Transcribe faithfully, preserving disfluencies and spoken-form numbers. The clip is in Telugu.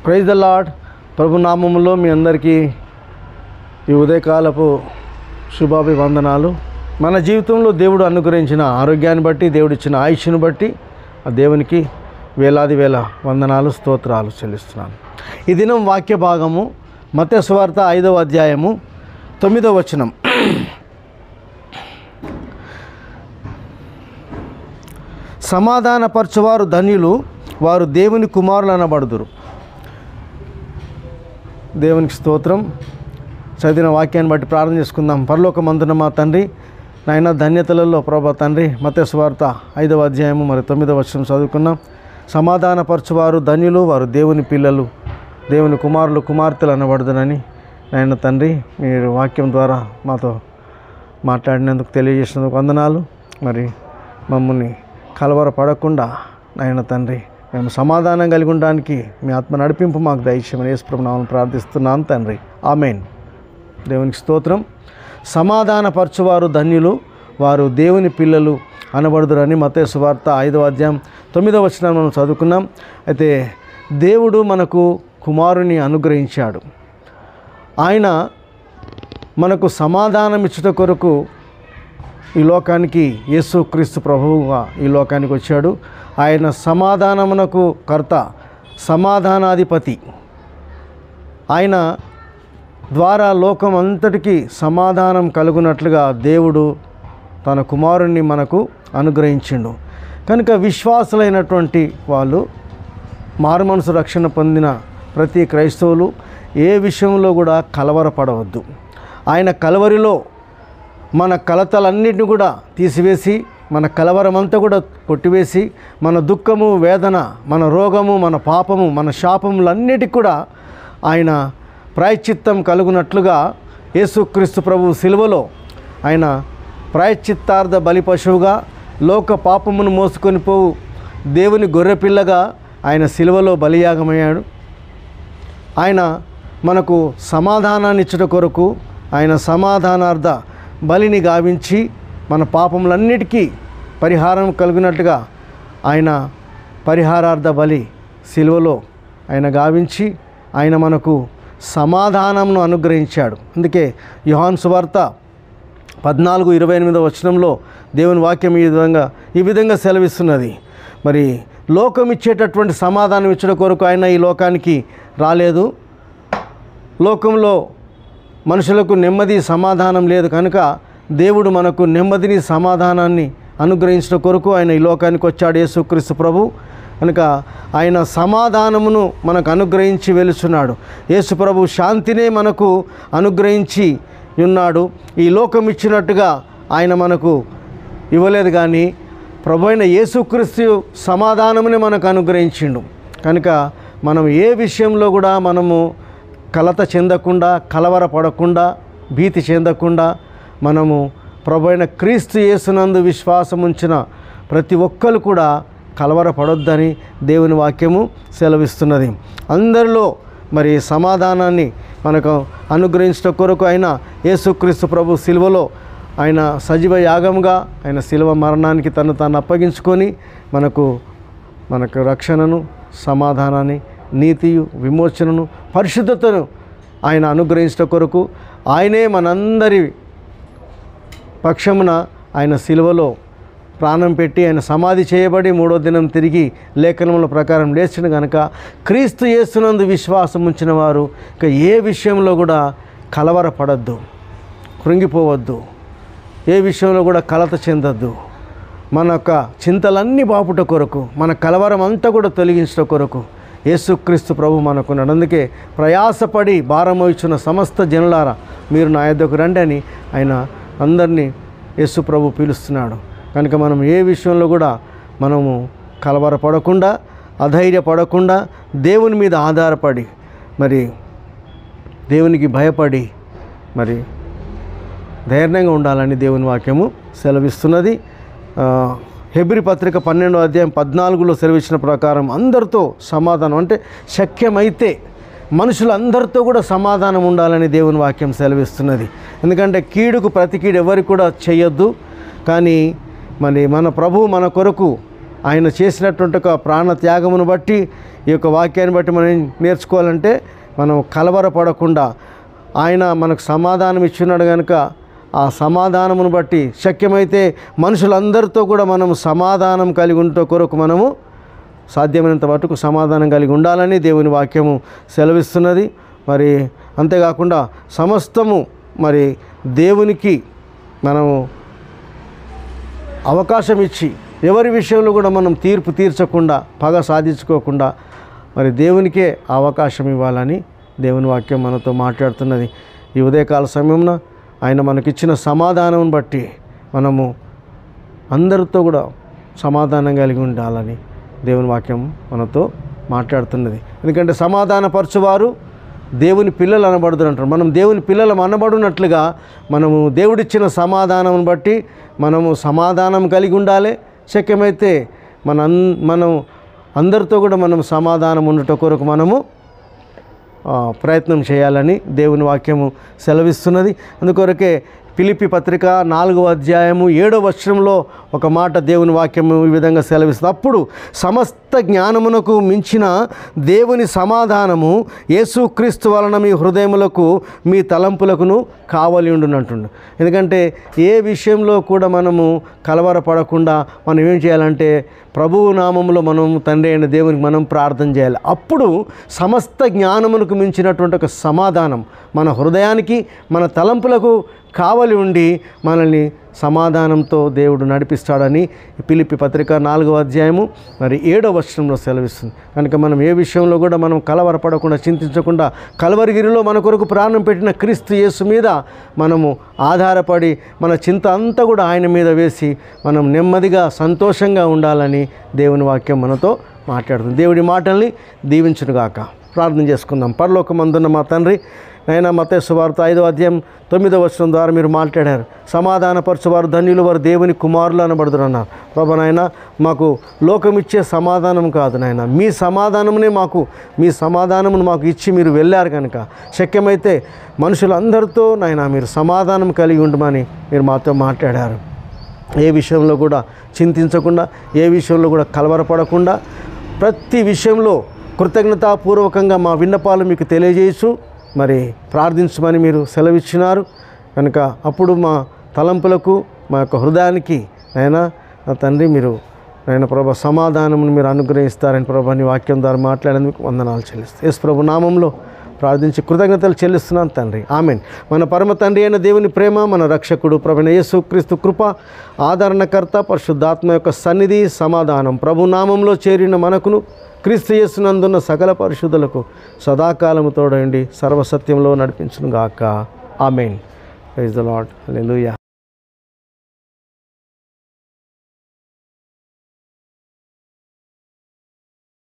Praise the lord. ప్రభు నామములో మీ అందరికీ ఈ ఉదయకాలపు శుభాభివందనాలు. మన జీవితంలో దేవుడు అనుగ్రహించిన ఆరోగ్యాన్ని బట్టి, దేవుడిచ్చిన ఆయుష్ను బట్టి ఆ దేవునికి వేలాది వేల వందనాలు, స్తోత్రాలు చెల్లిస్తున్నాను. ఈ దినం వాక్య భాగము మత్తయి సువార్త ఐదవ అధ్యాయము తొమ్మిదవ వచనం. సమాధానపరచువారు ధన్యులు, వారు దేవుని కుమారులు అనబడుదురు. దేవునికి స్తోత్రం. చదివిన వాక్యాన్ని బట్టి ప్రార్థన చేసుకుందాం. పరలోకమందున మా తండ్రి, నాయన ధన్యతలలో ప్రభా తండ్రి, మత్తయి సువార్త ఐదవ అధ్యాయము మరి తొమ్మిదవ వచనం చదువుకున్నాం. సమాధానపరచువారు ధన్యులు, వారు దేవుని పిల్లలు, దేవుని కుమారులు కుమార్తెలు అనబడుదునని నాయన తండ్రి మీరు వాక్యం ద్వారా మాతో మాట్లాడినందుకు, తెలియజేసినందుకు వందనాలు. మరి మమ్మల్ని కలవర పడకుండా నాయన తండ్రి మేము సమాధానం కలిగి ఉండడానికి మీ ఆత్మ నడిపింపు మాకు దయచేయమని యేసు ప్రభువు నామమున ప్రార్థిస్తున్నాను తండ్రి, ఆమేన్. దేవునికి స్తోత్రం. సమాధానపరచువారు ధన్యులు, వారు దేవుని పిల్లలు అనబడుదురని మత్తయి సువార్త ఐదవ అధ్యాయం తొమ్మిదవ వచనం మనం చదువుకున్నాం. అయితే దేవుడు మనకు కుమారుని అనుగ్రహించాడు. ఆయన మనకు సమాధానం ఇచ్చుట కొరకు ఈ లోకానికి, యేసుక్రీస్తు ప్రభువుగా ఈ లోకానికి వచ్చాడు. ఆయన సమాధానమునకు కర్త, సమాధానాధిపతి. ఆయన ద్వారా లోకం అంతటికీ సమాధానం కలుగునట్లుగా దేవుడు తన కుమారుణ్ణి మనకు అనుగ్రహించిండు. కనుక విశ్వాసులైనటువంటి వాళ్ళు, మారుమనసు రక్షణ పొందిన ప్రతి క్రైస్తవులు ఏ విషయంలో కూడా కలవరపడవద్దు. ఆయన కలవరిలో మన కలతలన్నిటిని కూడా తీసివేసి, మన కలవరమంతా కూడా కొట్టివేసి, మన దుఃఖము, వేదన, మన రోగము, మన పాపము, మన శాపములన్నిటికి కూడా ఆయన ప్రాయశ్చిత్తం కలుగునట్లుగా యేసుక్రీస్తు ప్రభువు సిలువలో ఆయన ప్రాయశ్చిత్తార్థ బలి పశువుగా, లోక పాపమును మోసుకొని పోవు దేవుని గొర్రెపిల్లగా ఆయన సిలువలో బలియాగమయ్యాడు. ఆయన మనకు సమాధానాన్ని ఇచ్చుట కొరకు ఆయన సమాధానార్థ బలిని గావించి మన పాపములన్నిటికీ పరిహారం కలిగినట్టుగా ఆయన పరిహారార్థ బలి సిలువలో ఆయన గావించి ఆయన మనకు సమాధానంను అనుగ్రహించాడు. అందుకే యోహాను సువార్త పద్నాలుగు ఇరవై ఎనిమిదవ వచనంలో దేవుని వాక్యం ఈ విధంగా ఈ విధంగా సెలవిస్తున్నది. మరి లోకం ఇచ్చేటటువంటి సమాధానం ఇచ్చడం కొరకు ఆయన ఈ లోకానికి రాలేదు. లోకంలో మనుషులకు నెమ్మది, సమాధానం లేదు కనుక దేవుడు మనకు నెమ్మదిని, సమాధానాన్ని అనుగ్రహించడం కొరకు ఆయన ఈ లోకానికి వచ్చాడు, యేసుక్రీస్తు ప్రభు. కనుక ఆయన సమాధానమును మనకు అనుగ్రహించి వెలుచున్నాడు. యేసు ప్రభు శాంతినే మనకు అనుగ్రహించి ఉన్నాడు. ఈ లోకం ఇచ్చినట్టుగా ఆయన మనకు ఇవ్వలేదు, కానీ ప్రభు అయిన యేసుక్రీస్తు సమాధానముని మనకు అనుగ్రహించిండు. కనుక మనం ఏ విషయంలో కూడా మనము కలత చెందకుండా, కలవరపడకుండా, భీతి చెందకుండా మనము ప్రభు అయిన క్రీస్తు యేసునందు విశ్వాసం ఉంచిన ప్రతి ఒక్కరు కూడా కలవరపడొద్దని దేవుని వాక్యము సెలవిస్తున్నది. అందరిలో మరి సమాధానాన్ని మనకు అనుగ్రహించడం కొరకు ఆయన యేసుక్రీస్తు ప్రభు సిలువలో ఆయన సజీవ యాగముగా ఆయన సిలువ మరణానికి తను తాను అప్పగించుకొని మనకు మనకు రక్షణను, సమాధానాన్ని, నీతియు, విమోచనను, పరిశుద్ధతను ఆయన అనుగ్రహించడం కొరకు ఆయనే మనందరి పక్షమున ఆయన సిలువలో ప్రాణం పెట్టి ఆయన సమాధి చేయబడి మూడో దినం తిరిగి లేఖనముల ప్రకారం లేచిన కనుక క్రీస్తు యేసునందు విశ్వాసం ఉంచిన వారు ఇక ఏ విషయంలో కూడా కలవరపడద్దు, కృంగిపోవద్దు, ఏ విషయంలో కూడా కలత చెందద్దు. మన యొక్క చింతలన్నీ బాపుట కొరకు, మన కలవరం అంతా కూడా తొలగించడం కొరకు యేసుక్రీస్తు ప్రభు మనకున్నాడు. అందుకే ప్రయాసపడి భారమోయిచున్న సమస్త జనులారా మీరు నా యొద్దకు రండి అని ఆయన అందరినీ యేసు ప్రభు పిలుస్తున్నాడు. కనుక మనం ఏ విషయంలో కూడా మనము కలవరపడకుండా, అధైర్యపడకుండా, దేవుని మీద ఆధారపడి, మరి దేవునికి భయపడి మరి ధైర్యంగా ఉండాలని దేవుని వాక్యము సెలవిస్తున్నది. హెబ్రీ పత్రిక పన్నెండో అధ్యాయం పద్నాలుగులో సెలవిచ్చిన ప్రకారం అందరితో సమాధానం, అంటే శక్యమైతే మనుషులందరితో కూడా సమాధానం ఉండాలని దేవుని వాక్యం సెలవిస్తున్నది. ఎందుకంటే కీడుకు ప్రతి కీడు ఎవరికి కూడా చేయొద్దు. కానీ మరి మన ప్రభువు మన కొరకు ఆయన చేసినటువంటి ఒక ప్రాణ త్యాగమును బట్టి ఈ యొక్క వాక్యాన్ని బట్టి మనం నేర్చుకోవాలంటే మనం కలవరపడకుండా ఆయన మనకు సమాధానం ఇచ్చున్నాడు కనుక ఆ సమాధానమును బట్టి శక్యమైతే మనుషులందరితో కూడా మనం సమాధానం కలిగి ఉంటే కొరకు మనము సాధ్యమైనంత మటుకు సమాధానం కలిగి ఉండాలని దేవుని వాక్యము సెలవిస్తున్నది. మరి అంతేకాకుండా సమస్తము మరి దేవునికి మనము అవకాశం ఇచ్చి ఎవరి విషయంలో కూడా మనం తీర్పు తీర్చకుండా పగ సాధించుకోకుండా మరి దేవునికే అవకాశం ఇవ్వాలని దేవుని వాక్యం మనతో మాట్లాడుతున్నది. ఈ ఉదయకాల సమయంలో ఆయన మనకిచ్చిన సమాధానం బట్టి మనము అందరితో కూడా సమాధానం కలిగి ఉండాలని దేవుని వాక్యం మనతో మాట్లాడుతున్నది. ఎందుకంటే సమాధానపరచువారు దేవుని పిల్లలు అనబడుతున్నారు అంటారు. మనం దేవుని పిల్లలు అనబడినట్లుగా మనము దేవుడిచ్చిన సమాధానం బట్టి మనము సమాధానం కలిగి ఉండాలి. శక్యమైతే మన మనం అందరితో కూడా మనం సమాధానం ఉండట కొరకు మనము ప్రయత్నం చేయాలని దేవుని వాక్యము సెలవిస్తున్నది. అందుకొరకే ఫిలిప్పీ పత్రిక నాలుగవ అధ్యాయము ఏడవ వచనంలో ఒక మాట దేవుని వాక్యము ఈ విధంగా సెలవిస్తుంది. అప్పుడు సమస్త జ్ఞానమునకు మించిన దేవుని సమాధానము యేసుక్రీస్తు వలన మీ హృదయములకు మీ తలంపులకును కావలి ఉండునంటుండు. ఎందుకంటే ఏ విషయంలో కూడా మనము కలవరపడకుండా మనం ఏం చేయాలంటే ప్రభువు నామములో మనం తండ్రి అయిన దేవునికి మనం ప్రార్థన చేయాలి. అప్పుడు సమస్త జ్ఞానమునకు మించినటువంటి ఒక సమాధానం మన హృదయానికి మన తలంపులకు కావలి ఉండి మనల్ని సమాధానంతో దేవుడు నడిపిస్తాడని ఫిలిప్పీ పత్రిక నాలుగవ అధ్యాయము మరి ఏడవ వచనంలో సెలవిస్తుంది. కనుక మనం ఏ విషయంలో కూడా మనం కలవరపడకుండా చింతించకుండా కలవరిగిరిలో మన కొరకు ప్రాణం పెట్టిన క్రీస్తు యేసు మీద మనము ఆధారపడి మన చింత అంతా కూడా ఆయన మీద వేసి మనం నెమ్మదిగా సంతోషంగా ఉండాలని దేవుని వాక్యం మనతో మాట్లాడుతుంది. దేవుడి మాటల్ని దీవించునుగాక. ప్రార్థన చేసుకుందాం. పరలోకమందున్న మా తండ్రి, నైనా మత్తయి సువార్త ఐదో అధ్యాయం తొమ్మిదో వచనం ద్వారా మీరు మాట్లాడారు. సమాధానపరచువారు ధన్యులు, వారు దేవుని కుమారులు అనబడుతున్నారు. ప్రభు నాయన, మాకు లోకం ఇచ్చే సమాధానం కాదు నాయన, మీ సమాధానమునే మాకు మీ సమాధానమును మాకు ఇచ్చి మీరు వెళ్ళారు కనుక శక్యమైతే మనుషులందరితో నాయన మీరు సమాధానం కలిగి ఉండమని మీరు మాతో మాట్లాడారు. ఏ విషయంలో కూడా చింతించకుండా, ఏ విషయంలో కూడా కలవరపడకుండా ప్రతి విషయంలో కృతజ్ఞతాపూర్వకంగా మా విన్నపాలు మీకు తెలియజేయచ్చు మరి ప్రార్థించమని మీరు సెలవిచ్చినారు కనుక అప్పుడు మా తలంపులకు మా యొక్క హృదయానికి అయినా తండ్రి మీరు ఆయన ప్రభు సమాధానమును మీరు అనుగ్రహిస్తారని ప్రభు నీ వాక్యం ద్వారా మాట్లాడేందుకు వందనాలు చెల్లిస్తాను. యేసు ప్రభు నామంలో ప్రార్థించి కృతజ్ఞతలు చెల్లిస్తున్నాను తండ్రి. ఆమెన్. మన పరమ తండ్రి అయిన దేవుని ప్రేమ, మన రక్షకుడు ప్రభువైన యేసుక్రీస్తు కృప, ఆదరణకర్త పరిశుద్ధాత్మ యొక్క సన్నిధి, సమాధానం ప్రభు నామంలో చేరిన మనకును క్రీస్తు యేసునందున్న సకల పరిశుద్ధులకు సదాకాలము తోడండి సర్వసత్యంలో నడిపించును గాక. Amen. Praise the lord. Hallelujah.